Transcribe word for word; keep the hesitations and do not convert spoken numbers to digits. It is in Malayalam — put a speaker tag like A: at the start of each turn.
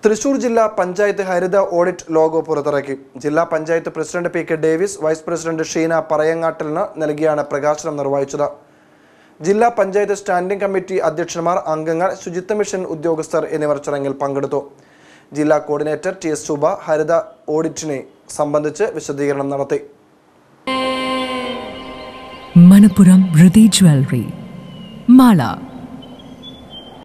A: തൃശൂർ ജില്ലാ പഞ്ചായത്ത് ഹരിത ഓഡിറ്റ് ലോഗോ പുറത്തിറക്കി. ജില്ലാ panchayat president P K Davis, vice president Sheena പറയങ്ങാട്ടിലിന് നൽകിയാണ് പ്രകാശനം നിർവഹിച്ചത്. ജില്ലാ പഞ്ചായത്ത് സ്റ്റാൻഡിംഗ് കമ്മിറ്റി അധ്യക്ഷന്മാർ, അംഗങ്ങൾ, ശുചിത്വ മിഷൻ ഉദ്യോഗസ്ഥർ എന്നിവർ ചടങ്ങിൽ പങ്കെടുത്തു. ജില്ലാ കോർഡിനേറ്റർ ടി എസ് സുബ ഹരിത ഓഡിറ്റിനെ സംബന്ധിച്ച് വിശദീകരണം നടത്തി.
B: മനപ്പുറം ജ്വല്ലറി മാള.